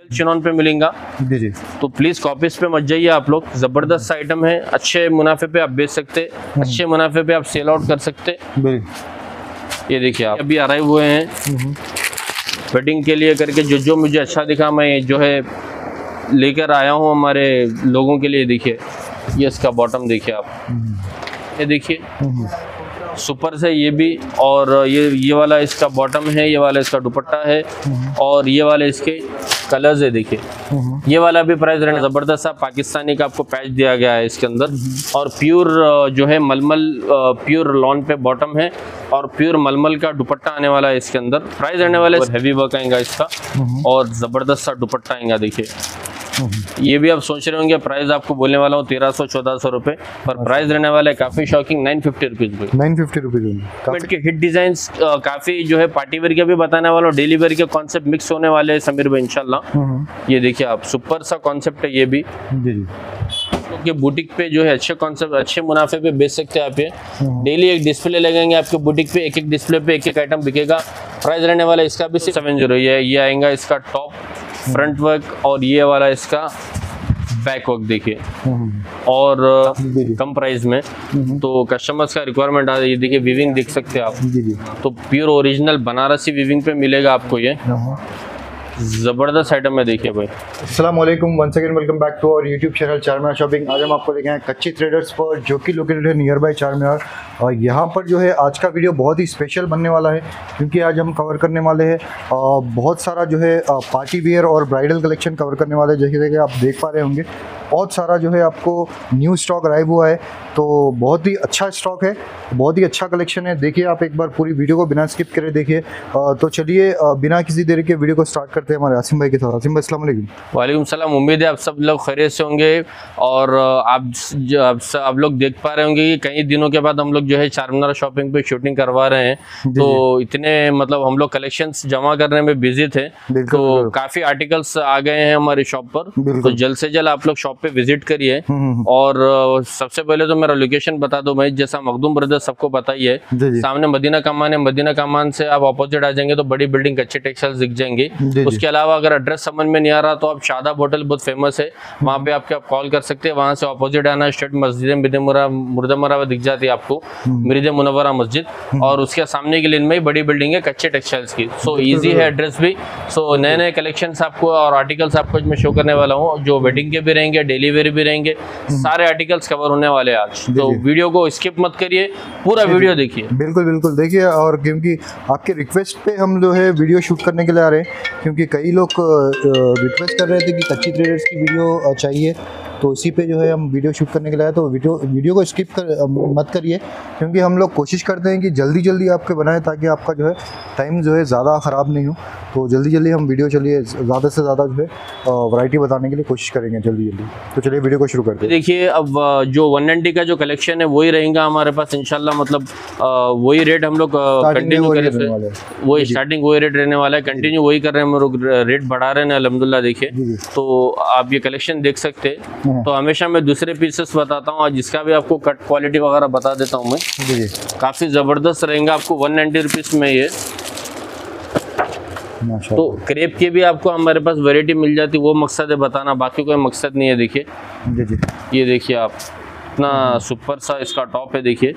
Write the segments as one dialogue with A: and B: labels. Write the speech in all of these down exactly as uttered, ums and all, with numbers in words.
A: Chinon पे मिलेगा
B: जी जी।
A: तो प्लीज़ कॉपीज पे मत जाइए आप लोग। ज़बरदस्त आइटम है, अच्छे मुनाफे पे आप बेच सकते, अच्छे मुनाफे पे आप सेल आउट कर सकते। ये देखिए आप अभी अराइव हुए हैं वेडिंग के लिए करके, जो जो मुझे अच्छा दिखा मैं जो है लेकर आया हूँ हमारे लोगों के लिए। देखिए ये इसका बॉटम देखिए आप, ये देखिए सुपर से ये भी, और ये ये वाला इसका बॉटम है, ये वाला इसका दुपट्टा है, और ये वाले इसके कलर्स है। देखिए ये वाला भी प्राइस रहना ज़बरदस्त सा पाकिस्तानी का आपको पैच दिया गया है इसके अंदर, और प्योर जो है मलमल, प्योर लॉन पे बॉटम है और प्योर मलमल का दुपट्टा आने वाला है इसके अंदर। प्राइस रहने वाला है हैवी वर्क आएगा इसका, और ज़बरदस्त सा दुपट्टा आएगा। देखिए ये भी आप सोच रहे होंगे प्राइस आपको बोलने वाला हूँ तेरह सौ चौदह सौ रुपए, पर प्राइस रहने वाला है काफी शॉकिंग नाइन फिफ्टी रुपीज भाई।
B: नाइन फिफ्टी रुपीज
A: के हिट डिजाइन काफी जो है पार्टी वेयर के भी बताने वाला हूँ, डेली वेयर के कॉन्सेप्ट मिक्स होने वाले हैं समीर भाई इंशाल्लाह। ये देखिए आप सुपर सा कॉन्सेप्ट है ये भी जी जी। आपके बुटीक पे जो है अच्छे कॉन्सेप्ट अच्छे मुनाफे पे बेच सकते हैं आप। ये डेली एक डिस्प्ले लगेंगे आपके बुटीक पे, एक एक डिस्प्ले पे एक एक आइटम बिकेगा। प्राइस रहने वाला इसका भी सेवन जीरो ये ये आएगा इसका टॉप फ्रंट वर्क, और ये वाला इसका बैक वर्क देखिए, और कम प्राइस में। तो कस्टमर्स का रिक्वायरमेंट आ ये देखिए वीविंग देख सकते हैं आप, तो प्योर ओरिजिनल बनारसी वीविंग पे मिलेगा आपको ये जबरदस्त आइटम है। देखिए भाई
B: अस्सलाम वालेकुम, once again welcome back to our YouTube channel Charminar shopping. आज हम आपको लेके आए कच्ची ट्रेडर्स पर, जो कि लोकेटेड है नियर बाय चारमीनार। और यहाँ पर जो है आज का वीडियो बहुत ही स्पेशल बनने वाला है, क्योंकि आज हम कवर करने वाले हैं बहुत सारा जो है पार्टी वेयर और ब्राइडल कलेक्शन कवर करने वाले हैं। जैसे कि आप देख पा रहे होंगे बहुत सारा जो है आपको न्यू स्टॉक अराइव हुआ है, तो बहुत ही अच्छा स्टॉक है, बहुत ही अच्छा कलेक्शन है। देखिए आप एक बार पूरी वीडियो को बिना स्किप करे देखिए। तो चलिए बिना किसी देरी के वीडियो को स्टार्ट करते हैं हमारे आसिम भाई के साथ। आसिम भाई अस्सलाम वालेकुम।
A: वालेकुम सलाम, उम्मीद है आप सब लोग खैरियत से होंगे। और आप आप, आप लोग देख पा रहे होंगे कि कई दिनों के बाद हम लोग जो है चारमीनार शॉपिंग पे शूटिंग करवा रहे हैं, तो इतने मतलब हम लोग कलेक्शंस जमा करने में बिजी थे, तो काफ़ी आर्टिकल्स आ गए हैं हमारी शॉप पर। तो जल्द से जल्द आप लोग शॉप पे विजिट करिए। और सबसे पहले तो मेरा लोकेशन बता दो भाई, जैसा मखदूम ब्रदर्स सबको पता ही है, सामने मदीना कमान है। मदीना कमान से आप अपोजिट आ जाएंगे तो बड़ी बिल्डिंग कच्चे टेक्सटाइल्स दिख जाएंगे। उसके अलावा अगर एड्रेस समझ में नहीं आ रहा तो आप शादाब होटल बहुत फेमस है, वहाँ पे आपके आप कॉल कर सकते हैं। वहाँ से अपोजिट आना, स्ट्रेट मस्जिद मुर्दमरा दिख जाती है आपको, मिर्द मुनव्वरा मस्जिद, और उसके सामने की लाइन में बड़ी बिल्डिंग है कच्चे टेक्सटाइल्स की। सो इजी है एड्रेस भी। सो नए नए कलेक्शंस आपको और आर्टिकल्स आपको मैं शो करने वाला हूँ, जो वेडिंग के भी रहेंगे, डेली वेयर भी रहेंगे, सारे आर्टिकल्स कवर होने वाले आज। तो वीडियो को स्किप मत करिए, पूरा वीडियो देखिए।
B: बिल्कुल बिल्कुल देखिए। और क्योंकि आपके रिक्वेस्ट पे हम जो है वीडियो शूट करने के लिए आ रहे हैं, क्योंकि कई लोग रिक्वेस्ट कर रहे थे कि कच्ची ट्रेडर्स की वीडियो चाहिए, तो इसी पे जो है हम वीडियो शूट करने के लिए आए। तो वीडियो वीडियो को स्किप कर मत करिए, क्योंकि हम लोग कोशिश करते हैं कि जल्दी जल्दी आपके बनाएं, ताकि आपका जो है टाइम जो है ज़्यादा ख़राब नहीं हो। तो जल्दी जल्दी हम वीडियो चलिए ज़्यादा से ज़्यादा जो है वैरायटी बताने के लिए कोशिश करेंगे जल्दी जल्दी। तो चलिए वीडियो को शुरू करते हैं।
A: देखिए अब जो वन नाइंटी का जो कलेक्शन है वही रहेगा हमारे पास इंशाल्लाह। मतलब वही रेट हम लोग कंटिन्यू करेंगे, वही स्टार्टिंग वही रेट रहने वाला है, कंटिन्यू वही कर रहे हैं हम लोग, रेट बढ़ा रहे हैं अल्हम्दुलिल्लाह। देखिए तो आप ये कलेक्शन देख सकते हैं। तो हमेशा मैं दूसरे पीसेस बताता हूँ, आज इसका भी आपको कट क्वालिटी वगैरह बता देता हूँ मैं। जी काफ़ी ज़बरदस्त रहेगा आपको वन नाइन्टी रुपीज़ में ये। तो क्रेप के भी आपको हमारे पास वैरायटी मिल जाती, वो मकसद है बताना, बाकी कोई मकसद नहीं है। देखिए जी जी, ये देखिए आप इतना सुपर सा इसका टॉप है। देखिए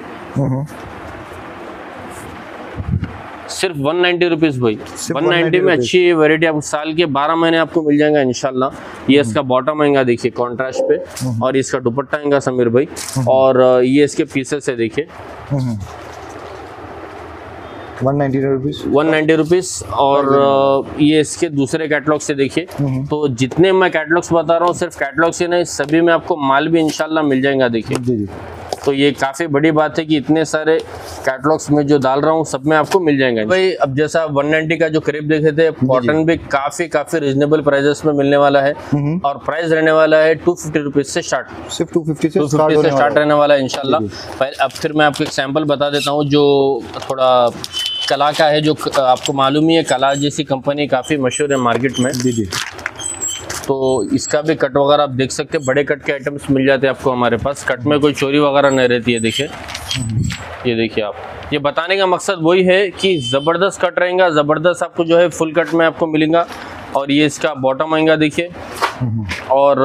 A: सिर्फ वन नाइन्टी रुपीज़ भाई, वन नाइन्टी में अच्छी वैरायटी आपको साल के बारह महीने आपको मिल जाएगा इंशाल्लाह। ये इसका बॉटम आएगा देखिए कॉन्ट्रास्ट पे, और इसका दुपट्टा आएगा समीर भाई, और ये इसके पीसेस है देखिए
B: one ninety rupees
A: one ninety rupees. और ये इसके दूसरे कैटलॉग से देखिए। तो जितने मैं कैटलॉग्स बता रहा हूँ सिर्फ कैटलॉग से नहीं, सभी में आपको माल भी इंशाल्लाह मिल जाएगा। देखिए जी जी, तो ये काफ़ी बड़ी बात है कि इतने सारे कैटलॉग्स में जो डाल रहा हूँ सब में आपको मिल जाएंगे भाई। अब जैसा वन नाइन्टी का जो क्रेप देखे थे, कॉटन भी काफ़ी काफ़ी रिजनेबल प्राइजेस में मिलने वाला है, और प्राइस रहने वाला है टू फिफ्टी रुपीज़ से स्टार्ट,
B: सिर्फ टू फिफ्टी से
A: टू फिफ्टी से स्टार्ट रहने वाला है इंशाल्लाह। अब फिर मैं आपको एक सैम्पल बता देता हूँ जो थोड़ा कला का है, जो आपको मालूम ही है कला जैसी कंपनी काफ़ी मशहूर है मार्केट में। जी जी, तो इसका भी कट वगैरह आप देख सकते हैं, बड़े कट के आइटम्स मिल जाते हैं आपको हमारे पास। कट में कोई चोरी वगैरह नहीं रहती है। देखिए ये देखिए आप, ये बताने का मकसद वही है कि ज़बरदस्त कट रहेगा, ज़बरदस्त आपको जो है फुल कट में आपको मिलेगा। और ये इसका बॉटम आएगा देखिए, और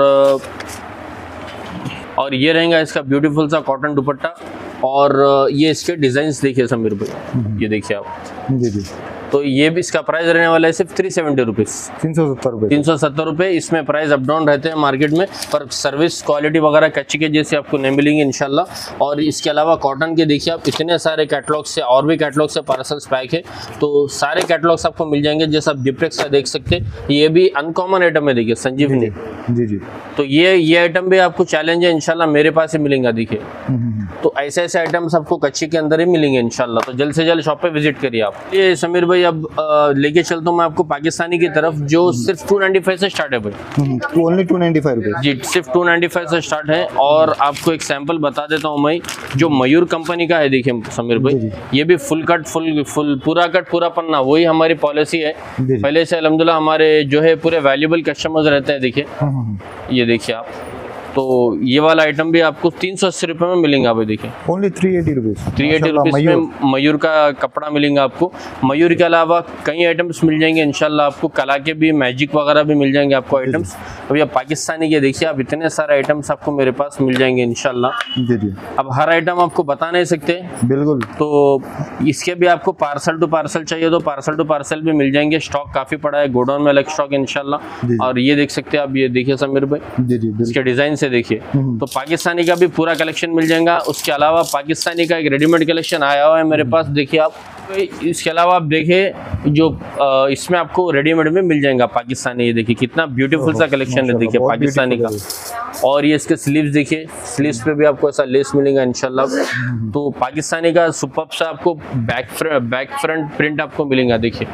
A: और ये रहेगा इसका ब्यूटीफुल सा कॉटन दुपट्टा, और ये इसके डिजाइन्स देखिए समीर भाई, ये देखिए आप
B: जी जी।
A: तो ये भी इसका प्राइस रहने वाला है सिर्फ थ्री सेवेंटी रुपीज,
B: तीन सौ सत्तर रुपये
A: तीन सौ सत्तर रुपये। इसमें प्राइस अप डाउन रहते हैं मार्केट में, पर सर्विस क्वालिटी वगैरह कच्ची के जैसे आपको नहीं मिलेंगे इंशाल्लाह। और इसके अलावा कॉटन के देखिए आप इतने सारे कैटलॉग से और भी कैटलॉग से पार्सल्स पैक है, तो सारे कैटलॉग्स आपको मिल जाएंगे। जैसे आप डिप्टेक्स का देख सकते हैं, ये भी अनकॉमन आइटम है देखिए संजीवनी,
B: जी जी।
A: तो ये ये आइटम भी आपको चैलेंज है इंशाल्लाह मेरे पास ही मिलेंगे देखिए। तो ऐसे ऐसे आइटम्स आपको कच्ची के अंदर ही मिलेंगे इंशाल्लाह, तो जल्द से जल्द शॉप पे विजिट करिए आप। ये समीर भाई अब आ, लेके चलता हूँ मैं आपको पाकिस्तानी की तरफ, जो सिर्फ टू नाइन्टी फाइव से स्टार्ट है भाई,
B: ओनली टू नाइन्टी फाइव रुपये
A: जी, सिर्फ टू नाइन्टी फाइव से स्टार्ट है। और आपको एक सैंपल बता देता हूँ मैं, जो मयूर कंपनी का है देखिए समीर भाई, ये भी फुल कट फुल फुल पूरा कट पूरा पन्ना, वही हमारी पॉलिसी है पहले से अल्हम्दुलिल्लाह। हमारे जो है पूरे वैल्यूबल कस्टमर्स रहते हैं देखिए, ये देखिए आप। तो ये वाला आइटम भी आपको तीन सौ अस्सी रुपये में मिलेंगे भाई देखिए,
B: only three eighty rupees
A: three eighty rupees में मयूर का कपड़ा मिलेंगे आपको। मयूर के अलावा कई आइटम्स मिल जाएंगे इंशाल्लाह आपको, कला के भी, मैजिक वगैरह भी मिल जाएंगे आपको आइटम्स। अभी आप पाकिस्तानी के देखिए आप, इतने सारे आइटम्स आपको मेरे पास मिल जाएंगे इंशाल्लाह
B: जी जी।
A: अब हर आइटम आपको बता नहीं सकते
B: बिल्कुल,
A: तो इसके भी आपको पार्सल टू पार्सल चाहिए तो पार्सल टू पार्सल भी मिल जाएंगे। स्टॉक काफ़ी पड़ा है, गोडाउन में अलग स्टॉक इंशाल्लाह। और ये देख सकते हैं आप, ये देखिए समीर भाई
B: जी जी,
A: इसके डिज़ाइन से देखिए, तो पाकिस्तानी का भी पूरा कलेक्शन मिल जाएगा। उसके अलावा पाकिस्तानी का एक रेडीमेड कलेक्शन आया हुआ है मेरे पास देखिए आप। इसके अलावा आप देखिए जो इसमें आपको रेडीमेड में मिल जाएगा पाकिस्तानी, ये देखिए कितना ब्यूटीफुल सा कलेक्शन है देखिए पाकिस्तानी का। और ये इसके स्लीव्स देखिए, स्लीव्स पे भी आपको ऐसा लेस मिलेगा इंशाल्लाह। तो पाकिस्तानी का सुपर्ब सा आपको बैक बैक फ्रंट प्रिंट आपको मिलेगा देखिए,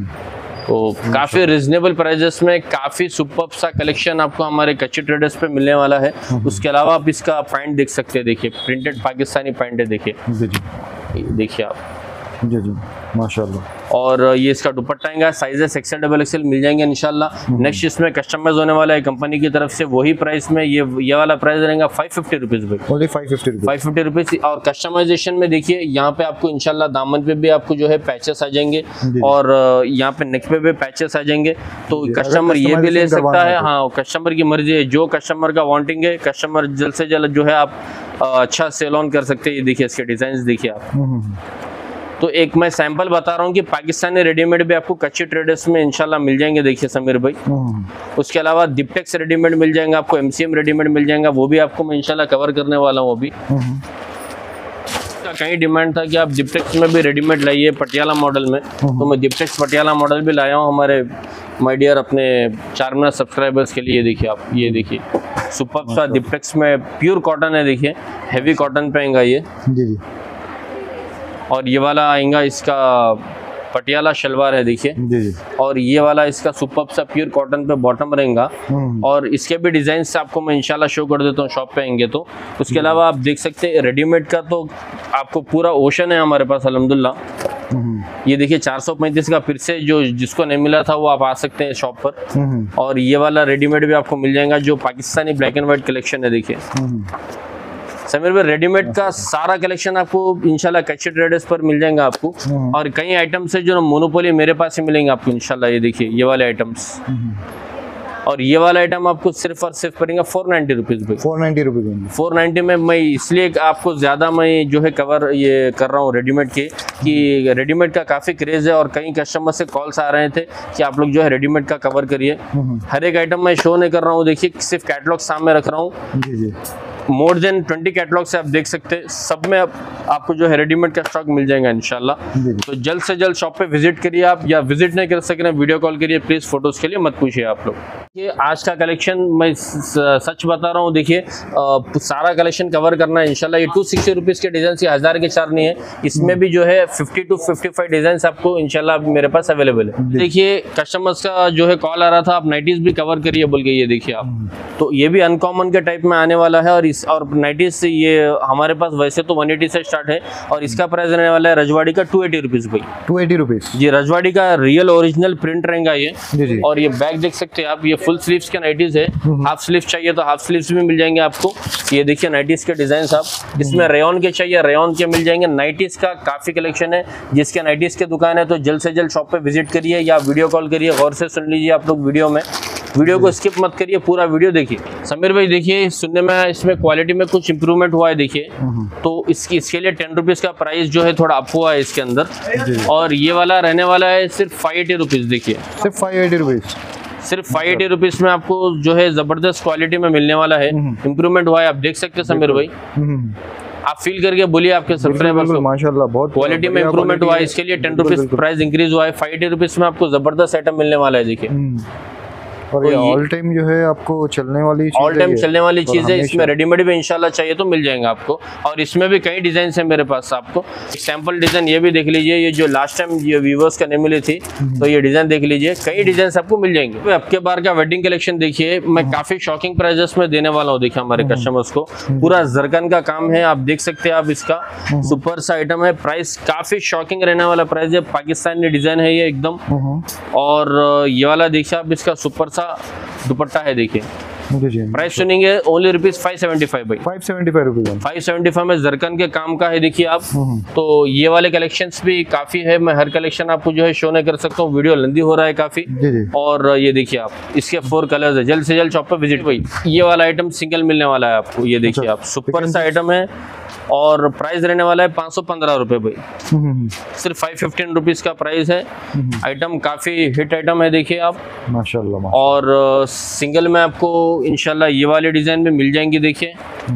A: तो काफ़ी रिजनेबल प्राइजेस में काफ़ी सुपर्ब सा कलेक्शन आपको हमारे कच्ची ट्रेडर्स पे मिलने वाला है। उसके अलावा आप इसका पैंट देख सकते हैं देखिए, प्रिंटेड पाकिस्तानी पैंट है देखिए, देखिए आप
B: जी जी माशाल्लाह।
A: और ये इसका दुपट्टा आएगा, साइजेस एक्सेल डबल एक्सेल मिल जाएंगे इंशाल्लाह। नेक्स्ट इसमें कस्टमाइज होने वाला है कंपनी की तरफ से, वही प्राइस में ये ये वाला प्राइस रहेगा फाइव फिफ्टी रुपीज़ भाई,
B: only five fifty rupees
A: five fifty rupees. और कस्टमाइजेशन में देखिए यहाँ पे आपको इंशाल्लाह दामन पे भी आपको जो है पैचेस आ जाएंगे, और यहाँ पे नेक पे भी पैचेस आ जाएंगे, तो कस्टमर ये भी ले सकता है। हाँ, कस्टमर की मर्जी है, जो कस्टमर का वांटिंग है कस्टमर जल्द से जल्द जो है आप अच्छा सेल ऑन कर सकते हैं। ये देखिए इसके डिजाइन देखिए आप। तो एक मैं सैंपल बता रहा हूँ कि पाकिस्तानी रेडीमेड भी आपको कच्ची ट्रेडर्स में इंशाल्लाह मिल जाएंगे देखिए समीर भाई। उसके अलावा डिप्टेक्स रेडीमेड मिल जाएंगे आपको, एमसीएम रेडीमेड मिल जाएगा, वो भी आपको मैं इंशाल्लाह कवर करने वाला हूँ अभी। कहीं डिमांड था कि आप डिप्टेक्स में भी रेडीमेड लाइए पटियाला मॉडल में, तो मैं डिप्टेक्स पटियाला मॉडल भी लाया हूँ हमारे माय डियर अपने चार मीनार सब्सक्राइबर्स के लिए। देखिए आप, ये देखिए सुपर्ब सा डिप्टेक्स में प्योर कॉटन है देखिए, हैवी कॉटन पे आएगा ये
B: जी जी।
A: और ये वाला आएगा इसका पटियाला शलवार है देखिए
B: जी जी।
A: और ये वाला इसका सुपर्ब सा प्योर कॉटन पे बॉटम रहेगा, और इसके भी डिजाइन से आपको मैं इंशाल्लाह शो कर देता हूँ शॉप पे आएंगे तो। उसके अलावा आप देख सकते हैं रेडीमेड का तो आपको पूरा ओशन है हमारे पास अल्हम्दुलिल्लाह। ये देखिए चार सौ पैंतीस का फिर से जो जिसको नहीं मिला था वो आप आ सकते हैं शॉप पर। और ये वाला रेडीमेड भी आपको मिल जाएगा जो Pakistani black and white collection है देखिए समीर भाई। रेडीमेड का सारा कलेक्शन आपको इंशाल्लाह कच्ची ट्रेडर्स पर मिल जाएगा आपको, और कई आइटम्स है जो मोनोपोली मेरे पास ही मिलेंगे आपको इंशाल्लाह। ये देखिए ये वाले आइटम्स, और ये वाला आइटम आपको सिर्फ और सिर्फ पड़ेगा फोर नाइन्टी रुपीज़ भाई,
B: four ninety rupees
A: four ninety में। मैं इसलिए आपको ज़्यादा मैं जो है कवर ये कर रहा हूँ रेडीमेड के, कि रेडीमेड का काफ़ी क्रेज़ है और कई कस्टमर से कॉल्स आ रहे थे कि आप लोग जो है रेडीमेड का कवर करिए। हर एक आइटम मैं शो नहीं कर रहा हूँ, देखिए सिर्फ कैटलॉग सामने रख रहा हूँ।
B: जी जी।
A: मोर देन ट्वेंटी कैटलॉग से आप देख सकते हैं, सब में आप, आपको जो है रेडीमेड का स्टॉक मिल जाएगा इंशाल्लाह। तो जल्द से जल्द शॉप पे विजिट करिए आप, या विजिट नहीं कर सके वीडियो कॉल करिए प्लीज़, फोटोज़ के लिए मत पूछिए आप लोग। ये आज का कलेक्शन मैं सच बता रहा हूँ, देखिए सारा कलेक्शन कवर करना है इंशाल्लाह। ये टू सिक्सटी रुपीज़ के डिज़ाइन से हज़ार के चार नहीं है, इसमें भी जो है fifty two fifty five design आपको इंशाल्लाह मेरे पास अवेलेबल है। देखिए कस्टमर्स का जो है कॉल आ रहा था आप नाइटीज़ भी कवर करिए बोल के, ये देखिए आप। तो ये भी अनकॉमन के टाइप में आने वाला है, और नाइटीज और नाइटीज ये हमारे पास वैसे तो वन एटी से स्टार्ट है और इसका प्राइस रहने वाला है रजवाड़ी का टू एटी रुपीज भाई।
B: टू एटी रुपीज
A: जी, रजवाड़ी का रियल ओरिजिनल प्रिंट रहेगा ये।
B: जी जी।
A: और ये बैग देख सकते हैं आप, ये फुल स्लीव्स के नाइटीज है। हाफ स्लीव चाहिए तो हाफ स्लीव्स भी मिल जाएंगे आपको। ये देखिए नाइटीज के डिजाइन आप, इसमें रेयन के चाहिए रेयन के मिल जाएंगे। नाइटीज का काफी कलेक्शन है, जिसके नाइटीज की दुकान है तो जल्द से जल्द शॉप पे विजिट करिए या वीडियो कॉल करिए। गौर से सुन लीजिए आप लोग वीडियो में, वीडियो को स्किप मत करिए, पूरा वीडियो देखिए। समीर भाई देखिए, सुनने में इसमें क्वालिटी में कुछ इंप्रूवमेंट हुआ है देखिए, तो इसकी इसके लिए टेन रुपीज का प्राइस जो है थोड़ा अप हुआ है इसके अंदर। और ये वाला रहने वाला है सिर्फ फाइव एटी रुपीज। देखिए
B: सिर्फ फाइव एटी रुपीज
A: सिर्फ फाइव एटी रुपीज में आपको जो है जबरदस्त क्वालिटी में मिलने वाला है। इंप्रूवमेंट हुआ है, आप देख सकते हैं समीर भाई। आप फील करके बोलिए आपके सब्सक्राइबर्स को,
B: माशाल्लाह बहुत
A: क्वालिटी में इंप्रूवमेंट हुआ है। इसके लिए टेन रुपीज प्राइस इंक्रीज हुआ है। फाइव एटी रुपीज में आपको जबरदस्त आइटम मिलने वाला है देखिए।
B: और ये ऑल टाइम जो है आपको चलने वाली
A: ऑल टाइम चलने वाली चीज है। इसमें रेडीमेड भी इंशाल्लाह चाहिए तो मिल जाएंगे आपको। और इसमें भी कई डिजाइन है मेरे पास, आपको सैंपल डिजाइन ये भी देख लीजिए। ये जो लास्ट टाइम ये व्यूवर्स का नहीं मिली थी तो ये डिजाइन देख लीजिए, कई डिजाइन आपको मिल जाएंगे। अब के बार का वेडिंग कलेक्शन देखिए, मैं काफी शॉकिंग प्राइजेस में देने वाला हूँ देखिए हमारे कस्टमर्स को। पूरा जरकन का काम है, आप देख सकते हैं आप, इसका सुपर सा आइटम है। प्राइस काफी शॉकिंग रहने वाला प्राइस है, पाकिस्तानी डिजाइन है ये एकदम। और ये वाला देखिए आप, इसका सुपर सा दुपट्टा है देखिए। प्राइस सुनेंगे only rupees five seventy five भाई।
B: Five seventy five rupees
A: five seventy five में जरकन के काम का है देखिए आप। तो ये वाले कलेक्शंस भी काफी है, मैं हर कलेक्शन आपको जो है शो नहीं कर सकता हूँ, वीडियो लंबी हो रहा है काफी।
B: जी जी।
A: और ये देखिए आप, इसके फोर कलर्स है। जल्द से जल्द शॉप पे विजिट भाई। ये वाला आइटम सिंगल मिलने वाला है आपको, ये देखिए आप, सुपर सा आइटम है। और प्राइस रहने वाला है पाँच सौ पंद्रह रुपए भाई। सिर्फ फाइव फिफ्टीन रुपीज का प्राइस है। आइटम काफी हिट आइटम है देखिए आप,
B: माशाल्लाह।
A: और सिंगल में आपको इंशाल्लाह ये वाले डिजाइन में मिल जाएंगे देखिए।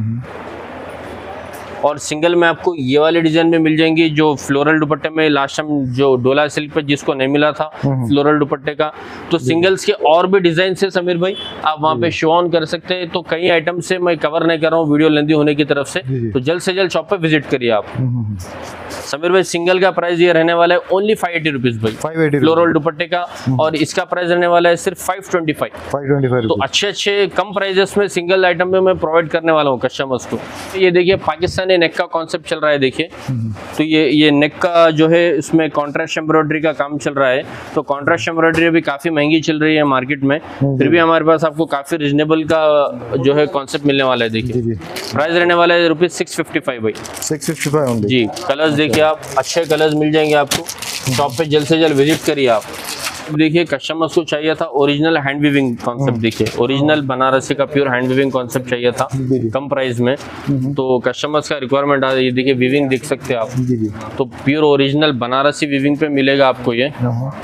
A: और सिंगल में आपको ये वाले डिजाइन में मिल जाएंगी, जो फ्लोरल दुपट्टे में लास्ट टाइम जो डोला सिल्क पे जिसको नहीं मिला था फ्लोरल दुपट्टे का, तो सिंगल्स के और भी डिजाइन से समीर भाई आप वहाँ पे शो ऑन कर सकते हैं। तो कई आइटम से मैं कवर नहीं कर रहा हूँ वीडियो लेंदी होने की तरफ से, तो जल्द से जल्द शॉप पे विजिट करिए आप। समीर भाई सिंगल का प्राइस ये रहने वाला है ओनली फाइव एटी रुपीज भाई,
B: फाइव एटी
A: फ्लोरल दुपट्टे का। और इसका प्राइस रहने वाला है सिर्फ five twenty five
B: five twenty five.
A: तो अच्छे अच्छे कम प्राइजेस में सिंगल आइटम में मैं प्रोवाइड करने वाला हूँ कस्टमर्स को। ये देखिए पाकिस्तानी नेक का कॉन्सेप्ट चल रहा है देखिए। तो ये ये नेक का जो है इसमें कॉन्ट्रास्ट एम्ब्रॉयडरी का काम चल रहा है। तो कॉन्ट्रास्ट एम्ब्रॉयडरी भी काफी महंगी चल रही है मार्केट में, फिर भी हमारे पास आपको काफी रिजनेबल का जो है कॉन्सेप्ट मिलने वाला है देखिए। प्राइस रहने वाला है रुपीज सिक्स फिफ्टी फाइव भाई।
B: सिक्स फिफ्टी फाइव
A: जी। कलर्स देखिए आप, अच्छे कलर्स मिल जाएंगे आपको। शॉप पे जल्द से जल्द विजिट करिए आप। देखिए कस्टमर्स को चाहिए था ओरिजिनल हैंड वीविंग कॉन्सेप्ट, देखिए ओरिजिनल बनारसी का प्योर हैंड वीविंग कॉन्सेप्ट चाहिए था कम प्राइस में। तो कस्टमर्स का रिक्वायरमेंट आ, ये देखिए वीविंग देख सकते हैं आप। तो प्योर ओरिजिनल बनारसी वीविंग पे मिलेगा आपको ये।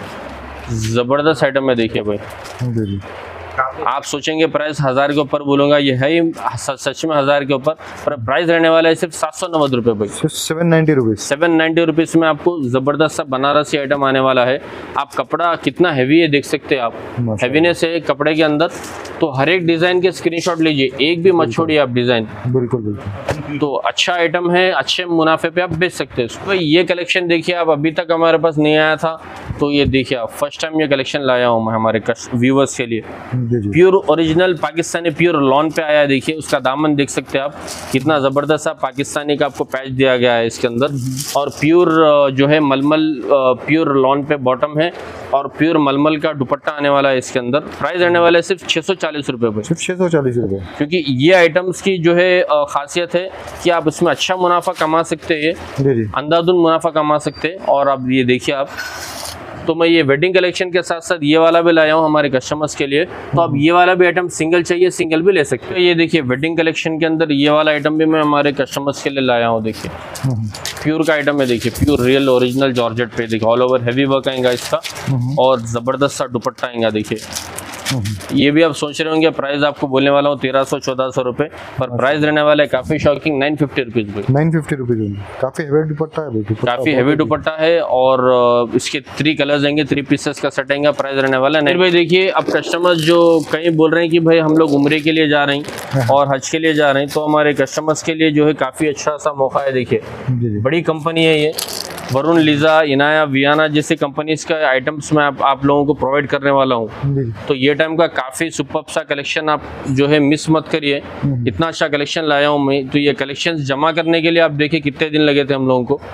A: जबरदस्त आइटम है देखिए भाई। आप सोचेंगे प्राइस हजार के ऊपर बोलूंगा, ये है ही सच में हजार के ऊपर, पर प्राइस रहने वाला है सिर्फ सात सौ नब्बे रुपए भाई।
B: Seven ninety rupees
A: seven ninety rupees में आपको जबरदस्त सा बनारसी आइटम आने वाला है। आप कपड़ा कितना हैवी है देख सकते हैं आप, हैवीनेस है कपड़े के अंदर। तो हर एक डिजाइन के स्क्रीनशॉट लीजिए, एक भी मत छोड़िए आप डिजाइन।
B: बिल्कुल बिल्कुल।
A: तो अच्छा आइटम है, अच्छे मुनाफे पे आप बेच सकते हैं इसको। ये कलेक्शन देखिए आप, अभी तक हमारे पास नहीं आया था, तो ये देखिए आप, फर्स्ट टाइम ये कलेक्शन लाया हूँ मैं हमारे व्यूवर्स के लिए। Pure original Pakistani pure lawn पे आया है देखिए। उसका दामन देख सकते हैं आप, कितना जबरदस्त सा पाकिस्तानी का आपको पैच दिया गया है इसके अंदर। और प्योर जो है मलमल प्योर लॉन पे बॉटम है, और प्योर मलमल का दुपट्टा आने वाला है इसके अंदर। प्राइस आने वाला है सिर्फ छह सौ चालीस रुपए पे।
B: सिर्फ छह सौ चालीस रुपए।
A: क्योंकि ये आइटम्स की जो है खासियत है कि आप इसमें अच्छा मुनाफा कमा सकते हैं, अंधाधुन मुनाफा कमा सकते हैं। और अब ये देखिए आप, तो मैं ये वेडिंग कलेक्शन के साथ साथ ये वाला भी लाया हूँ हमारे कस्टमर्स के लिए। तो अब ये वाला भी आइटम सिंगल चाहिए सिंगल भी ले सकते हैं। ये देखिए वेडिंग कलेक्शन के अंदर ये वाला आइटम भी मैं हमारे कस्टमर्स के लिए लाया हूँ देखिए। प्योर का आइटम है देखिए, प्योर रियल ओरिजिनल जॉर्जेट पे देखिए, ऑल ओवर हैवी वर्क आएगा इसका, और जबरदस्त सा दुपट्टा आएगा देखिए। ये भी आप सोच रहे होंगे प्राइस आपको बोलने वाला हूँ तेरह सौ चौदह सौ रुपए, पर प्राइस रहने वाला है काफी शॉकिंग नाइन फिफ्टी रुपीज भाई।
B: नाइन फिफ्टी रुपीज काफी हेवी दुपट्टा है भाई,
A: काफी हेवी दुपट्टा है। और इसके थ्री कलर्स आएंगे, थ्री पीसेस का सेट आएगा। प्राइस रहने वाला है नहीं भाई। देखिए अब कस्टमर्स जो कहीं बोल रहे हैं कि भाई हम लोग उम्रे के लिए जा रहे हैं और हज के लिए जा रहे हैं, तो हमारे कस्टमर्स के लिए जो है काफी अच्छा सा मौका है। देखिए बड़ी कंपनी है ये, वरुण, लीजा, इनाया, वियाना जैसे कंपनीज का आइटम्स मैं आप, आप लोगों को प्रोवाइड करने वाला हूँ। तो ये टाइम का काफ़ी सुपर सा कलेक्शन आप जो है मिस मत करिए। इतना अच्छा कलेक्शन लाया हूँ मैं। तो ये कलेक्शन जमा करने के लिए आप देखिए कितने दिन लगे थे हम लोगों को,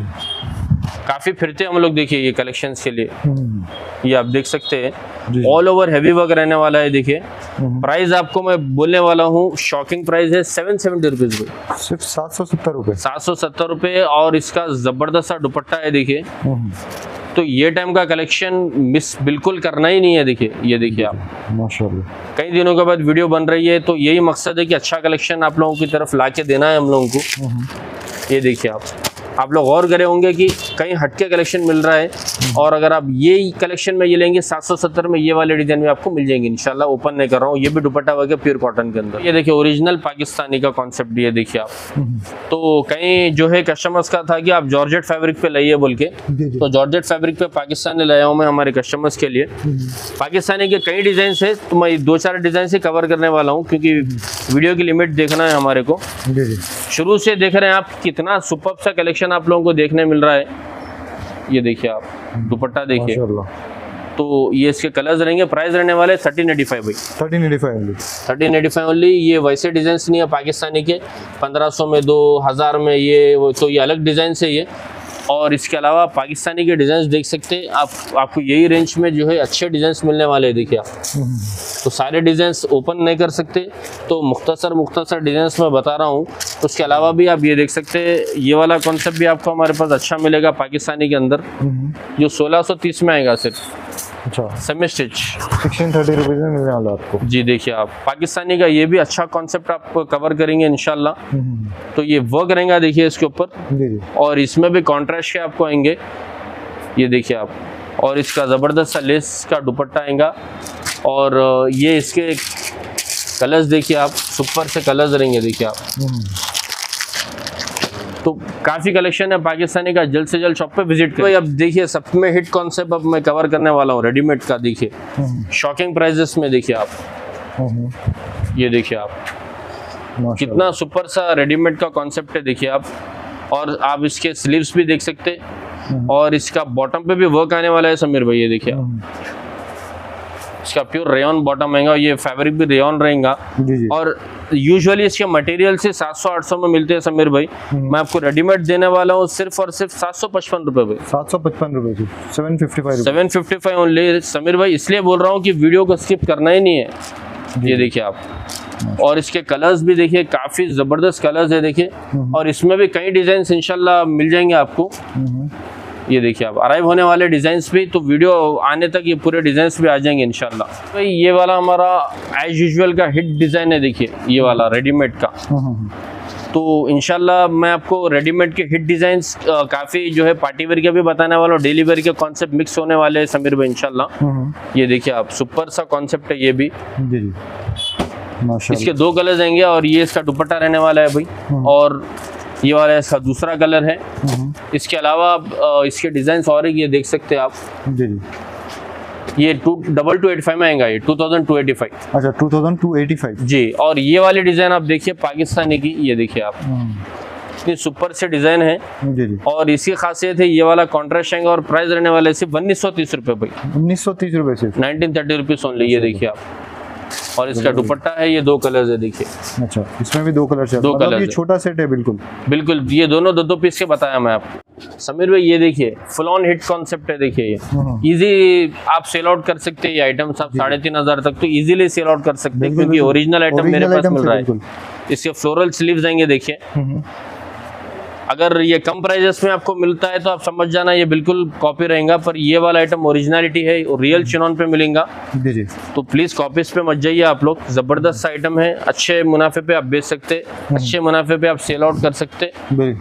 A: काफ़ी फिरते हम लोग। देखिए ये कलेक्शंस के लिए ये आप देख सकते हैं ऑल ओवर हैवी वर्क रहने वाला है। देखिए प्राइस आपको मैं बोलने वाला हूँ, शॉकिंग प्राइस है सेवन सेवेंटी रुपीज
B: सिर्फ सात सौ सत्तर रुपए
A: सात सौ सत्तर रुपए और इसका जबरदस्त सा दुपट्टा है। देखिए तो ये टाइम का कलेक्शन मिस बिल्कुल करना ही नहीं है। देखिए ये देखिए आप,
B: माशाल्लाह
A: कई दिनों के बाद वीडियो बन रही है तो यही मकसद है कि अच्छा कलेक्शन आप लोगों की तरफ ला के देना है हम लोगों को। ये देखिए आप आप लोग गौर करे होंगे कि कहीं हटके कलेक्शन मिल रहा है, और अगर आप ये कलेक्शन में ये लेंगे सात सौ सत्तर में, ये वाले डिजाइन में आपको मिल जाएंगे इंशाल्लाह। ओपन नहीं कर रहा हूँ, ये भी दुपट्टा वगैरह प्योर कॉटन के अंदर। ये देखिए ओरिजिनल पाकिस्तानी का कॉन्सेप्ट, ये देखिए आप। तो कहीं जो है कस्टमर्स का था कि आप जॉर्जेट फैब्रिक पे लाइए बोल के, तो जॉर्जेट फैब्रिक पे पाकिस्तानी लाया हूँ मैं हमारे कस्टमर्स के लिए। पाकिस्तानी के कई डिजाइन है, तो मैं दो चार डिजाइन से कवर करने वाला हूँ क्योंकि वीडियो की लिमिट देखना है हमारे को। शुरू से देख रहे हैं आप कितना सुपर सा कलेक्शन आप लोगों को देखने मिल रहा है। ये देखिए आप दुपट्टा देखिए। तो ये इसके कलर्स रहेंगे। प्राइस रहने वाले थर्टीन एटी फाइव भाई,
B: thirteen eighty five
A: thirteen eighty five only. ये वैसे डिजाइन नहीं है पाकिस्तानी के पंद्रह सौ में, दो हज़ार में, ये वो तो ये अलग डिजाइन से ये। और इसके अलावा पाकिस्तानी के डिजाइन देख सकते हैं आप, आपको यही रेंज में जो है अच्छे डिजाइन मिलने वाले हैं। देखिए आप, तो सारे डिजाइन ओपन नहीं कर सकते, तो मुख्तसर मुख्तसर डिजाइन मैं बता रहा हूँ। तो उसके अलावा भी आप ये देख सकते हैं, ये वाला कॉन्सेप्ट भी आपको हमारे पास अच्छा मिलेगा पाकिस्तानी के अंदर, जो सोलह सौ तीस में आएगा सिर्फ।
B: अच्छा,
A: semi stitch
B: sixteen thirty rupees में मिलने वाला आपको।
A: जी देखिए आप, पाकिस्तानी का ये भी अच्छा कॉन्सेप्ट आप कवर करेंगे इंशाल्लाह। तो ये वर्क रहेगा देखिए इसके ऊपर, और इसमें भी कॉन्ट्रास्ट के आपको आएंगे। ये देखिए आप, और इसका ज़बरदस्त सा लेस का दुपट्टा आएगा, और ये इसके कलर्स देखिए आप, सुपर से कलर्स रहेंगे। देखिए आप, तो काफ़ी कलेक्शन है पाकिस्तानी का, जल्द से जल्द शॉप पे विजिट करें। अब देखिए सब में हिट कॉन्सेप्ट अब मैं कवर करने वाला हूँ रेडीमेड का। देखिए शॉकिंग प्राइजेस में देखिए आप, ये देखिए आप कितना सुपर सा रेडीमेड का कॉन्सेप्ट है। देखिए आप, और आप इसके स्लीव्स भी देख सकते हैं, और इसका बॉटम पे भी वर्क आने वाला है समीर भाई। ये देखिए आप, इसका प्योर रेयन बॉटम आएगा, ये फैब्रिक भी रेयन रहेगा। और यूजुअली इसके मटेरियल से सात सौ आठ सौ में मिलते हैं समीर भाई, मैं आपको रेडीमेड देने वाला हूँ सिर्फ और सिर्फ सात सौ पचपन रुपए भाई,
B: सात सौ पचपन रुपए seven fifty five
A: seven fifty five only Sameer भाई। इसलिए बोल रहा हूँ कि वीडियो को स्किप करना ही नहीं है। ये देखिए आप, और इसके कलर्स भी देखिए, काफी जबरदस्त कलर्स है देखिए, और इसमें भी कई डिजाइन इंशाल्लाह मिल जाएंगे आपको। ये देखिए आप, अराइव होने वाले डिजाइन्स भी, तो वीडियो आने तक ये पूरे डिजाइन्स भी आ जाएंगे इंशाल्लाह। तो ये वाला हमारा एज यूजुअल का हिट डिजाइन है। देखिए ये वाला रेडीमेड का, तो इंशाल्लाह मैं आपको रेडीमेड के हिट डिजाइन्स काफ़ी जो है पार्टी वेयर के भी बताने वाला हूँ, डेली वेयर के कॉन्सेप्ट मिक्स होने वाले हैं समीर भाई इंशाल्लाह। ये देखिए आप, सुपर सा कॉन्सेप्ट है ये भी। जी जी, माशाल्लाह। इसके दो कलर्स आएंगे, और ये इसका दुपट्टा रहने वाला है भाई, और ये वाला इसका दूसरा कलर है। इसके अलावा आप इसके डिजाइन और ये देख सकते हैं आप। जी जी, ये two double two eighty five में आएगा, ये two thousand two eighty five.
B: अच्छा, two thousand two eighty five
A: जी। और ये वाली डिजाइन आप देखिए पाकिस्तानी की, ये देखिए आप, इतनी सुपर से डिजाइन है। जी जी। और इसकी खासियत है ये वाला कॉन्ट्रास्ट आएगा, और प्राइस रहने वाला है सिर्फ उन्नीस सौ तीस रुपए भाई,
B: उन्नीस सौ तीस रुपए सिर्फ,
A: नाइनटीन थर्टी रुपीज ओनली। ये देखिए आप, और इसका दुपट्टा है, ये दो कलर्स है देखिए।
B: अच्छा, इसमें भी दो कलर्स है,
A: दो
B: मतलब
A: कलर,
B: ये छोटा सेट है। बिल्कुल
A: बिल्कुल, ये दोनों दो दो पीस के बताया मैं आपको समीर भाई। ये देखिए फुल ऑन हिट कॉन्सेप्ट है। देखिए ये इजी आप सेल आउट कर सकते हैं, ये आइटम्स आप साढ़े तीन हजार तक तो इजीली सेल आउट कर सकते हैं, क्योंकि ओरिजिनल आइटम मेरे पास मिल रहा है। इसके फ्लोरल स्लीव्स आएंगे देखिए। अगर ये कम प्राइजेस में आपको मिलता है तो आप समझ जाना ये बिल्कुल कॉपी रहेगा, पर ये वाला आइटम ओरिजिनलिटी है, रियल चिनॉन पे मिलेगा। जी जी। तो प्लीज कॉपीज पे मत जाइए आप लोग, जबरदस्त आइटम है, अच्छे मुनाफे पे आप बेच सकते, अच्छे मुनाफे पे आप सेल आउट कर सकते।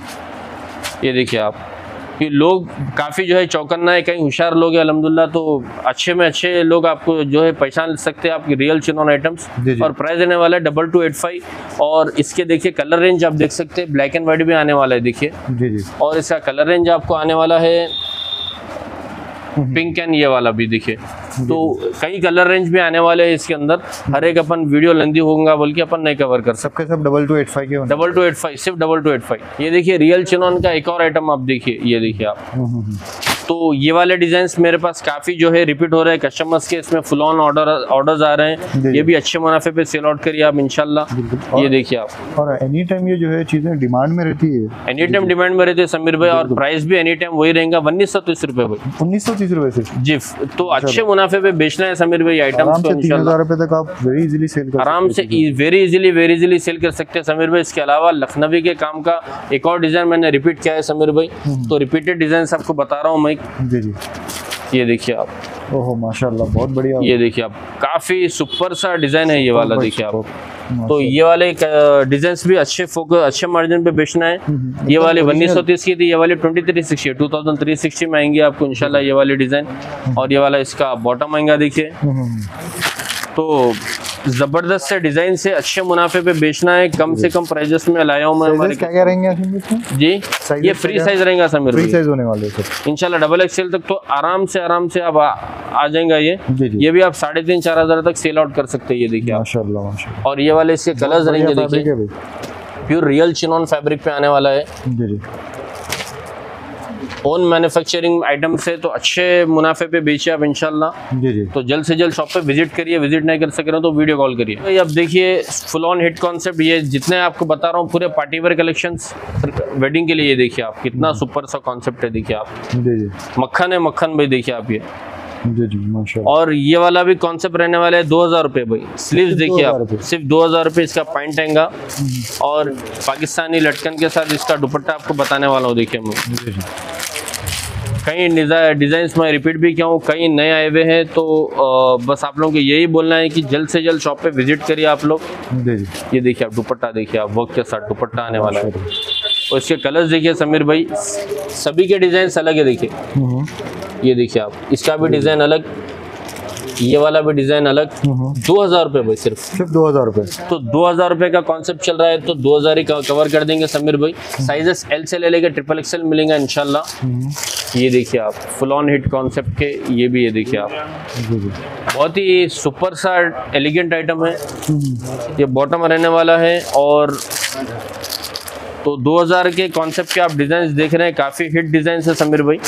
A: ये देखिए आप, कि लोग काफ़ी जो है चौकन्ना है, कई होशियार लोग हैं अल्हम्दुलिल्लाह, तो अच्छे में अच्छे लोग आपको जो है पहचान सकते हैं आपकी रियल चिनॉन आइटम्स। और प्राइस देने वाला है डबल टू एट फाइव। और इसके देखिए कलर रेंज आप देख सकते हैं, ब्लैक एंड वाइट भी आने वाला है देखिए। जी जी। और इसका कलर रेंज आपको आने वाला है पिंक एंड ये वाला भी देखिए। तो कई कलर रेंज भी आने वाले हैं इसके अंदर, हर एक अपन वीडियो लेंदी होगा बल्कि अपन नहीं कवर कर सकते।
B: सबके सब डबल टू एट फाइव के होंगे।
A: डबल टू एट फाइव, सिर्फ डबल टू एट फाइव। ये देखिए रियल चिनॉन का एक और आइटम आप देखिए, ये देखिए आप। तो ये वाले डिजाइन्स मेरे पास काफी जो है रिपीट हो रहे हैं कस्टमर्स के, इसमें फुल ऑन ऑर्डर ऑर्डर्स आ रहे हैं, ये भी अच्छे मुनाफे पे सेल आउट करिए आप इंशाल्लाह। ये देखिए आप,
B: और एनी टाइम ये जो है चीजें डिमांड में रहती है,
A: एनी टाइम डिमांड में रहती है समीर भाई, और प्राइस भी एनी टाइम वही रहेगा उन्नीस सौ तीस रुपए भाई,
B: उन्नीस सौ तीस रुपए से
A: जी। तो अच्छे मुनाफे पे बेचना है समीर भाई आइटम्स को
B: तीन हजार रुपए तक आप वेरी इजीली सेल कर
A: आराम से very easily very easily sell कर सकते हैं समीर भाई। इसके अलावा लखनवी के काम का एक और डिजाइन मैंने रिपीट किया है समीर भाई, तो रिपीटेड डिजाइन आपको बता रहा हूँ मैं।
B: जी जी,
A: ये देखिए आप,
B: ओहो माशाल्लाह बहुत बढ़िया।
A: ये देखिए आप, काफी सुपर सा डिजाइन है ये वाला, देखिए आप। तो ये वाले डिजाइन भी अच्छे फोकस अच्छे मार्जिन पे बेचना है। ये वाली उन्नीस सौ तीस की थी, ये वाली twenty three sixty two thousand three sixty में आएंगे आपको इंशाल्लाह ये वाली डिजाइन। और ये वाला इसका बॉटम आएगा देखिए। तो जबरदस्त से डिजाइन से अच्छे मुनाफे पे बेचना है, कम से कम प्राइजेस में लाया हूँ मैं। हमारे
B: क्या क्या रहेंगे
A: जी, ये फ्री साइज रहेगा समीर,
B: फ्री साइज होने वाले हैं
A: इंशाल्लाह। डबल एक्सएल तक तो आराम से आराम से आप आ, आ जाएगा ये
B: जी जी।
A: ये भी आप साढ़े तीन चार हजार तक सेल आउट कर सकते हैं, ये देखिए आप।
B: माशाल्लाह माशाल्लाह।
A: और ये वाले इसके कलर्स रहेंगे देखिए, प्योर रियल चिनॉन फैब्रिक पे आने वाला है
B: जी जी।
A: ओन मैन्युफैक्चरिंग आइटम से, तो अच्छे मुनाफे पे बेचिए आप इंशाल्लाह।
B: जी जी।
A: तो जल्द से जल्द शॉप पे विजिट करिए, विजिट नहीं कर सक रहे हो तो वीडियो कॉल करिए। तो अब देखिए फुल ऑन हिट कॉन्सेप्ट, ये जितने आपको बता रहा हूँ पूरे पार्टी वेयर कलेक्शंस वेडिंग के लिए, ये देखिए आप कितना सुपर सा कॉन्सेप्ट है, देखिए आप। जी जी। मक्खन है मक्खन भाई, देखिए आप ये
B: जी जी माशाल्लाह।
A: और ये वाला भी कॉन्सेप्ट रहने वाला है दो हजार रुपये भाई। स्लीव्स देखिए आप, सिर्फ दो हजार रुपये इसका पैंट आएगा, और पाकिस्तानी लटकन के साथ इसका दुपट्टा आपको बताने वाला हूँ, देखिए मैं। कई डिजाइन मैं रिपीट भी किया हूँ, कई नए आए हुए हैं, तो आ, बस आप लोगों को यही बोलना है कि जल्द से जल्द शॉप पे विजिट करिए आप लोग। ये देखिए आप दुपट्टा देखिए आप, वर्क के साथ दुपट्टा आने वाला है। और इसके कलर्स देखिए समीर भाई, सभी के डिजाइन अलग है देखिए। ये देखिए आप, इसका भी डिजाइन अलग, ये वाला भी डिजाइन अलग। दो हजार रुपये भाई, सिर्फ
B: सिर्फ दो हजार रुपये।
A: तो दो हजार रुपये का कॉन्सेप्ट चल रहा है, तो दो हजार ही कवर कर देंगे समीर भाई। साइजेस एल से ले लेके ट्रिपल एक्सएल मिलेंगे इंशाल्लाह। ये देखिए आप, फुल ऑन हिट कॉन्सेप्ट के, ये भी ये देखिए आप, बहुत ही सुपर सा एलिगेंट आइटम है। ये बॉटम रहने वाला है, और तो दो हजार के कॉन्सेप्ट के आप डिजाइन देख रहे हैं, काफी हिट डिजाइन है समीर भाई।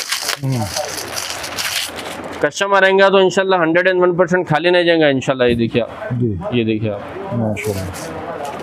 A: कस्टमर आएंगे तो इंशाल्लाह हंड्रेड एंड वन परसेंट खाली नहीं जाएगा इंशाल्लाह। ये देखिए आप, ये देखिए आप
B: माशाल्लाह।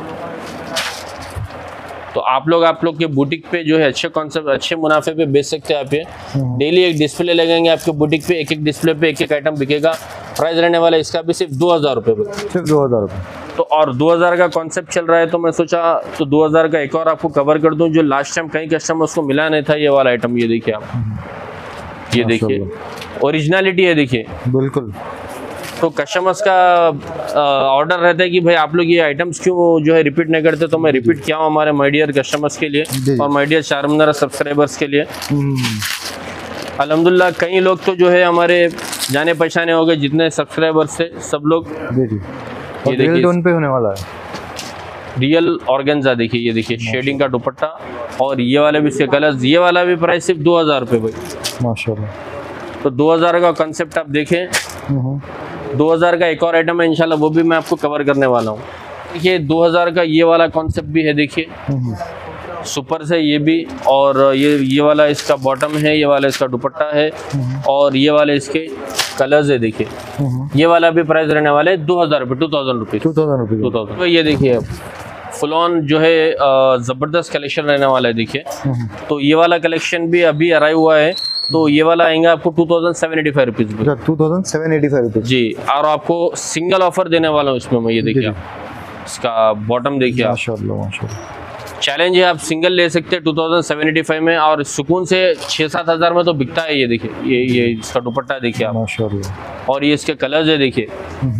A: तो आप लोग आप लोग के बुटीक पे जो है अच्छे कॉन्सेप्ट अच्छे मुनाफे पे बेच सकते हैं आप। ये डेली एक डिस्प्ले लगेंगे आपके बुटीक पे, एक एक डिस्प्ले पे एक एक आइटम बिकेगा। प्राइस रहने वाला है इसका भी सिर्फ दो हजार रुपये,
B: सिर्फ दो हजार रुपये।
A: तो और दो हजार का कॉन्सेप्ट चल रहा है, तो मैं सोचा तो दो हजार का एक और आपको कवर कर दूं, जो लास्ट टाइम कई कस्टमर्स को मिला नहीं था ये वाला आइटम। ये देखिए आप, ये देखिए ओरिजिनलिटी है देखिए बिल्कुल। तो कस्टमर्स का ऑर्डर रहता है कि भाई आप लोग ये आइटम्स क्यों जो है रिपीट नहीं करते, तो मैं रिपीट किया हूँ हमारे माय डियर कस्टमर्स के लिए और माय डियर चारमीनार सब्सक्राइबर्स के लिए। अल्हम्दुलिल्लाह कई लोग तो जो है हमारे जाने पहचाने हो गए, जितने सब्सक्राइबर्स थे सब लोग।
B: ये देखिए टोन पे होने वाला है,
A: रियल ऑर्गेन्जा देखिए, ये देखिए शेडिंग का दुपट्टा, और ये वाले भी इसके कलर्स। ये वाला भी प्राइस सिर्फ दो हजार रुपये भाई माशाल्लाह। तो दो हजार का कॉन्सेप्ट आप देखें। दो हजार का एक और आइटम है इंशाल्लाह, वो भी मैं आपको कवर करने वाला हूँ। देखिए दो हजार का ये वाला कॉन्सेप्ट भी है देखिए, सुपर से ये भी, और ये ये वाला इसका बॉटम है, ये वाला इसका दुपट्टा है, और ये वाले इसके कलर्स है देखिए। ये वाला भी प्राइस रहने वाला है दो हजार रुपये, two thousand rupees
B: two thousand rupees
A: two thousand. ये देखिए फुल ऑन जो है ज़बरदस्त कलेक्शन रहने वाला है देखिए। तो ये वाला कलेक्शन भी अभी अराइव हुआ है, तो ये वाला आएगा आपको two thousand seven eighty five rupees
B: two thousand seven eighty five rupees जी।
A: और आपको सिंगल ऑफर देने वाला हूँ इसमें मैं। ये देखिए इसका बॉटम देखिए आप,
B: माशाल्लाह माशाल्लाह।
A: चैलेंज है, आप सिंगल ले सकते हैं two thousand seven eighty five में, और सुकून से छः सात हज़ार में तो बिकता है। ये देखिए ये ये इसका दुपट्टा देखिए आप माशाल्लाह, और ये इसके कलर्स है देखिए।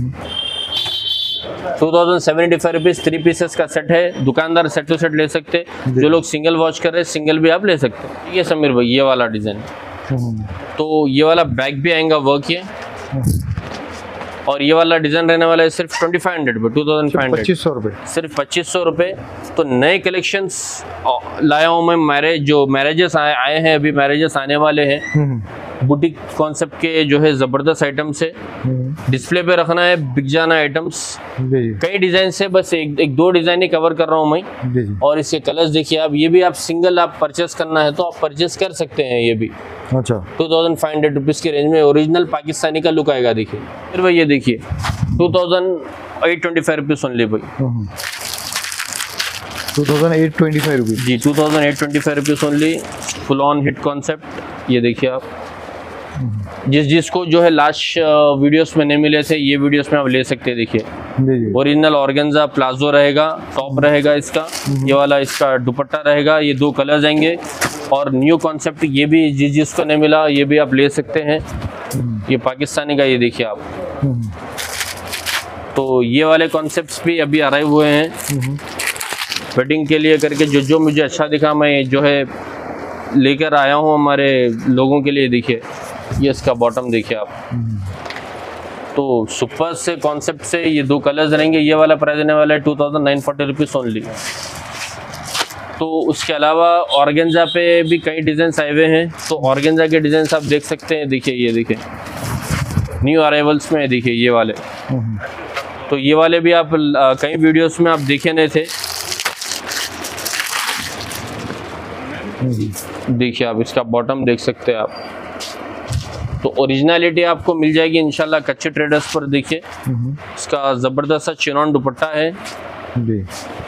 A: Two thousand seven eighty five rupees three pieces का सेट है। दुकानदार सेट टू सेट ले सकते हैं, जो लोग सिंगल वॉच कर रहे हैं सिंगल भी आप ले सकते हैं। ये समीर भाई ये वाला डिज़ाइन, तो ये वाला बैग भी आएगा वर्क ये, और ये वाला डिजाइन रहने वाला है सिर्फ ट्वेंटी फाइव हंड्रेड पे, टू थाउजेंड फाइव हंड्रेड
B: पच्चीस सौ रुपये,
A: सिर्फ पच्चीस सौ रुपये। तो नए कलेक्शंस लाया हूँ मैं, मैरिज जो मैरिजेस आए आए हैं अभी, मैरिजेस आने वाले हैं, बुटीक कॉन्सेप्ट के जो है जबरदस्त आइटम्स है, डिस्प्ले पे रखना है, बिक जाना आइटम्स। कई डिजाइन से बस एक, एक दो डिजाइन ही कवर कर रहा हूँ मैं। और इसके कलर्स देखिए आप, ये भी आप सिंगल आप परचेस करना है तो आप परचेस कर सकते हैं। ये भी
B: अच्छा
A: two thousand five hundred rupees की रेंज में ओरिजिनल पाकिस्तानी का लुक आएगा। देखिए फिर भाई ये देखिए two thousand eight twenty five rupees only भाई,
B: two thousand eight twenty five rupees
A: जी, two thousand eight twenty five rupees only, full on hit concept. ये देखिए आप, जिस जिसको जो है लास्ट वीडियोस में नहीं मिले थे ये वीडियोस में आप ले सकते हैं। देखिए ओरिजिनल ऑर्गेन्जा प्लाजो रहेगा, टॉप रहेगा इसका, ये वाला इसका दुपट्टा रहेगा, ये दो कलर्स आएंगे। और न्यू कॉन्सेप्ट ये भी जिस जिसको नहीं मिला ये भी आप ले सकते हैं। ये पाकिस्तानी का, ये देखिए आप, तो ये वाले कॉन्सेप्ट्स भी अभी अराइव हुए हैं वेडिंग के लिए करके। जो जो मुझे अच्छा दिखा मैं जो है लेकर आया हूँ हमारे लोगों के लिए। देखिए ये इसका बॉटम देखिए आप, तो सुपर से कॉन्सेप्ट से ये दो कलर्स रहेंगे। ये वाला प्राइस रहने वाला है two thousand nine forty rupees only. तो उसके अलावा ऑर्गेन्जा पे भी कई डिजाइन आए हुए हैं, तो ऑर्गेन्जा के डिजाइन आप देख सकते हैं। देखिए ये देखिए न्यू अराइवल्स में, देखिए ये वाले, तो ये वाले भी आप कई वीडियोस में आप देखे नहीं थे। देखिए आप इसका बॉटम देख सकते हैं आप, तो ओरिजिनलिटी आपको मिल जाएगी इंशाल्लाह कच्चे ट्रेडर्स पर। देखिए इसका जबरदस्त सा चिनॉन दुपट्टा है जी।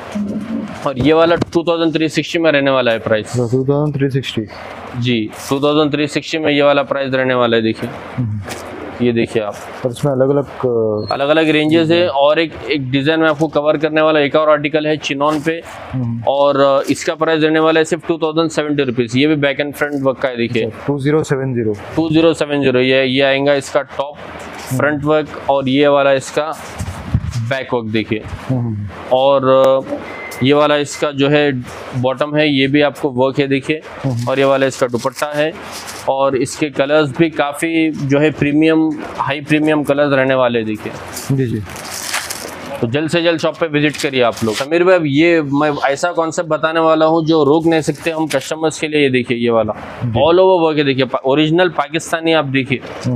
A: और ये वाला टू थाउजेंड थ्री सिक्सटी में रहने वाला है price,
B: two thousand three sixty जी,
A: टू थाउजेंड थ्री सिक्सटी में ये वाला प्राइस रहने वाला है। देखिए ये देखिए आप,
B: और इसमें अलग अलग
A: अलग अलग रेंजेस है। और एक एक डिजाइन में आपको कवर करने वाला एक और आर्टिकल है चिनॉन पे, और इसका प्राइस रहने वाला है सिर्फ टू थाउजेंड सेवेंटी रुपीज। ये भी बैक एंड फ्रंट वर्क का है। देखिए
B: two zero seven zero
A: two zero seven zero ये ये आएगा इसका टॉप फ्रंट वर्क, और ये वाला इसका बैक वर्क देखिए। और ये वाला इसका जो है बॉटम है, ये भी आपको वर्क है देखिए। और ये वाला इसका दुपट्टा है, और इसके कलर्स भी काफ़ी जो है प्रीमियम हाई प्रीमियम कलर्स रहने वाले देखिए
B: जी जी।
A: तो जल्द से जल्द शॉप पे विजिट करिए आप लोग। समीर भाई अब ये मैं ऐसा कॉन्सेप्ट बताने वाला हूँ जो रोक नहीं सकते हम कस्टमर्स के लिए। ये देखिए ये वाला ऑल ओवर वर्क है, देखिए ओरिजिनल पाकिस्तानी आप देखिए।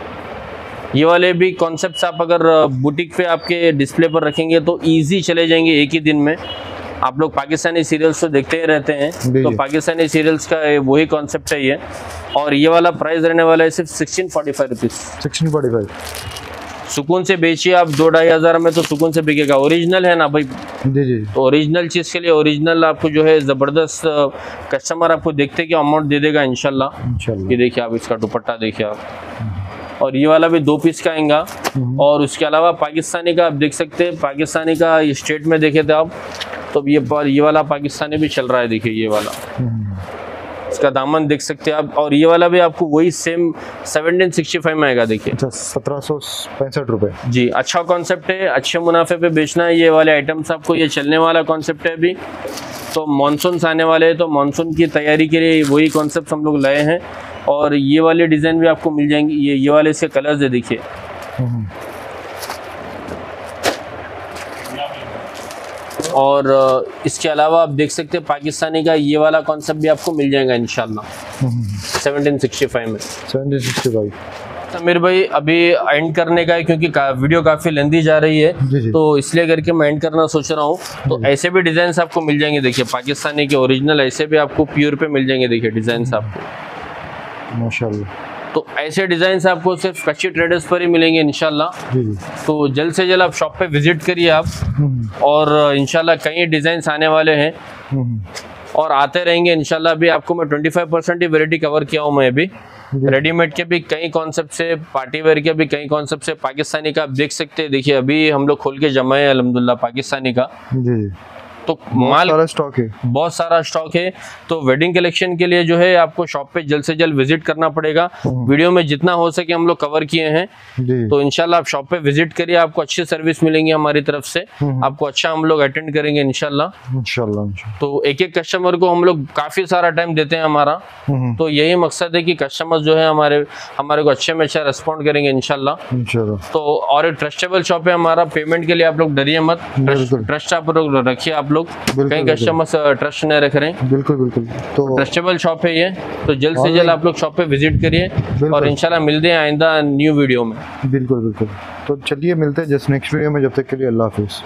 A: ये वाले भी कॉन्सेप्ट्स आप अगर बुटीक पे आपके डिस्प्ले पर रखेंगे तो इजी चले जाएंगे एक ही दिन में। आप लोग पाकिस्तानी सीरियल्स तो देखते ही रहते हैं, तो पाकिस्तानी सीरियल्स का वही कॉन्सेप्ट है ये। और ये वाला प्राइस रहने वाला है सिर्फ sixteen forty five rupees.
B: Sixteen forty five
A: सुकून से बेचिए आप, दो ढाई हजार में तो सुकून से बिकेगा। ओरिजिनल है ना भाई
B: जी जी,
A: तो ओरिजिनल चीज के लिए ओरिजिनल आपको जो है जबरदस्त कस्टमर आपको देखते कि अमाउंट दे देगा इंशाल्लाह।
B: इंशाल्लाह
A: ये देखिए आप, इसका दुपट्टा देखिए आप। और ये वाला भी दो पीस का आएगा। और उसके अलावा पाकिस्तानी का आप देख सकते हैं, पाकिस्तानी का स्टेट में देखे थे आप तो ये ये वाला पाकिस्तानी भी चल रहा है। देखिए ये वाला, इसका दामन देख सकते हैं आप। और ये वाला भी आपको वही सेम सेवनटीन सिक्सटी फाइव में आएगा। देखिए
B: सत्रह सौ पैंसठ रुपए जी।
A: अच्छा कॉन्सेप्ट है, अच्छे मुनाफे पे बेचना है ये वाले आइटम्स आपको। ये चलने वाला कॉन्सेप्ट है अभी, तो मानसून आने वाले हैं, तो मानसून की तैयारी के लिए वही कॉन्सेप्ट हम लोग लाए हैं। और ये वाले डिज़ाइन भी आपको मिल जाएंगे। ये ये वाले इसके कलर्स है देखिए। और इसके अलावा आप देख सकते हैं पाकिस्तानी का ये वाला कॉन्सेप्ट भी आपको मिल जाएगा इंशाल्लाह सेवनटीन सिक्सटी फाइव में।
B: सेवनटीन सिक्सटी फाइव
A: समीर भाई अभी एंड करने का है क्योंकि का, वीडियो काफ़ी लेंदी जा रही है,
B: जी जी।
A: तो इसलिए करके मैं एंड करना सोच रहा हूँ। तो ऐसे भी डिज़ाइन आपको मिल जाएंगे। देखिए पाकिस्तानी के ओरिजिनल ऐसे भी आपको प्योर पे मिल जाएंगे। देखिए डिज़ाइन आपको
B: माशाल्लाह।
A: तो ऐसे डिज़ाइन आपको सिर्फ कच्ची ट्रेडर्स पर ही मिलेंगे इंशाल्लाह। तो जल्द से जल्द आप शॉप पे विजिट करिए आप। और इंशाल्लाह कई डिज़ाइन आने वाले हैं और आते रहेंगे इंशाल्लाह। अभी आपको मैं ट्वेंटी फाइव परसेंट ही वेराइटी कवर किया हूँ मैं अभी। रेडीमेड के भी कई कॉन्सेप्ट से, पार्टी वेयर के भी कई कॉन्सेप्ट से, पाकिस्तानी का आप देख सकते हैं। देखिए अभी हम लोग खोल के जमा है अल्हम्दुलिल्लाह पाकिस्तानी का। जी। तो माल
B: सारा स्टॉक है,
A: बहुत सारा स्टॉक है। तो वेडिंग कलेक्शन के लिए जो है आपको शॉप पे जल्द से जल्द विजिट करना पड़ेगा। वीडियो में जितना हो सके हम लोग कवर किए हैं। तो इंशाल्लाह आप शॉप पे विजिट करिए, आपको अच्छी सर्विस मिलेंगी हमारी तरफ से। आपको अच्छा हम लोग अटेंड करेंगे इंशाल्लाह इंशाल्लाह। तो एक एक कस्टमर को हम लोग काफी सारा टाइम देते हैं हमारा। तो यही मकसद है कि कस्टमर जो है हमारे हमारे को अच्छे में अच्छा रेस्पॉन्ड करेंगे इंशाल्लाह इंशाल्लाह। तो और एक ट्रस्टेबल शॉप है हमारा। पेमेंट के लिए आप लोग डरिए मत, ट्रस्ट आप लोग रखिए आप लोग,
B: बिल्कुल,
A: कई
B: बिल्कुल।
A: कस्टमर्स ट्रस्ट नहीं रख रहे हैं।
B: बिल्कुल बिल्कुल। तो
A: ट्रस्टेबल शॉप है ये, तो जल्द से
B: Online-
A: जल्द आप लोग शॉप पे विजिट करिए और इंशाल्लाह मिलते हैं आइंदा न्यू वीडियो में।
B: बिल्कुल बिल्कुल। तो चलिए मिलते हैं जस्ट नेक्स्ट वीडियो में, जब तक के लिए अल्लाह हाफिज़।